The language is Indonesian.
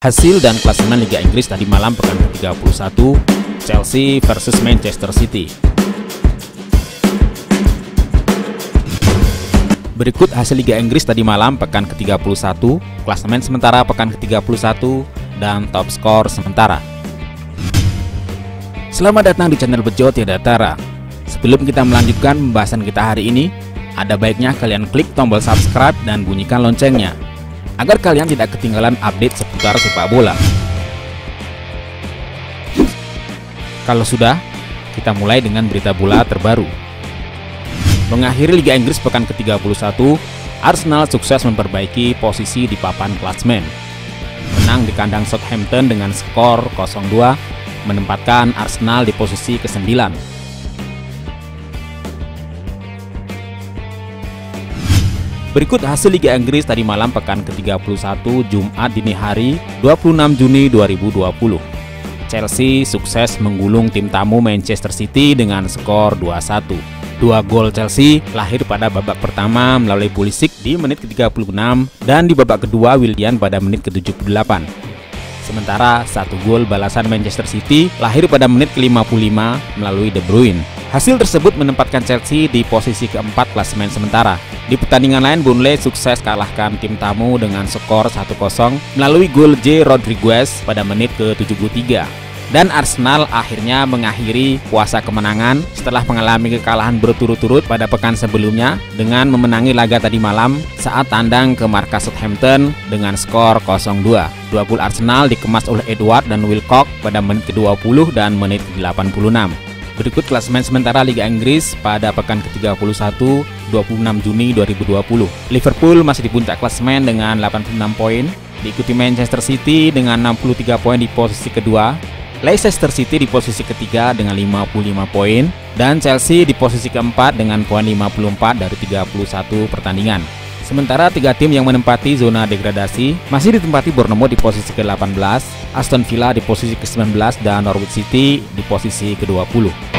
Hasil dan klasemen Liga Inggris tadi malam pekan ke-31, Chelsea versus Manchester City. Berikut hasil Liga Inggris tadi malam pekan ke-31, klasemen sementara pekan ke-31, dan top skor sementara. Selamat datang di channel Bejo Tiada Tara. Sebelum kita melanjutkan pembahasan kita hari ini, ada baiknya kalian klik tombol subscribe dan bunyikan loncengnya, agar kalian tidak ketinggalan update seputar sepak bola. Kalau sudah, kita mulai dengan berita bola terbaru. Mengakhiri Liga Inggris pekan ke-31, Arsenal sukses memperbaiki posisi di papan klasemen. Menang di kandang Southampton dengan skor 0-2, menempatkan Arsenal di posisi ke-9. Berikut hasil Liga Inggris tadi malam pekan ke-31 Jumat dini hari 26 Juni 2020. Chelsea sukses menggulung tim tamu Manchester City dengan skor 2-1. Dua gol Chelsea lahir pada babak pertama melalui Pulisic di menit ke-36 dan di babak kedua Willian pada menit ke-78. Sementara satu gol balasan Manchester City lahir pada menit ke-55 melalui De Bruyne. Hasil tersebut menempatkan Chelsea di posisi keempat klasemen sementara. Di pertandingan lain, Burnley sukses kalahkan tim tamu dengan skor 1-0 melalui gol J. Rodriguez pada menit ke-73. Dan Arsenal akhirnya mengakhiri puasa kemenangan setelah mengalami kekalahan berturut-turut pada pekan sebelumnya dengan memenangi laga tadi malam saat tandang ke markas Southampton dengan skor 0-2. Dua gol Arsenal dikemas oleh Edouard dan Wilcock pada menit ke-20 dan menit ke-86. Berikut klasemen sementara Liga Inggris pada pekan ke-31 26 Juni 2020. Liverpool masih di puncak klasemen dengan 86 poin, diikuti Manchester City dengan 63 poin di posisi kedua, Leicester City di posisi ketiga dengan 55 poin, dan Chelsea di posisi keempat dengan poin 54 dari 31 pertandingan. Sementara tiga tim yang menempati zona degradasi masih ditempati Bournemouth di posisi ke-18, Aston Villa di posisi ke-19, dan Norwich City di posisi ke-20.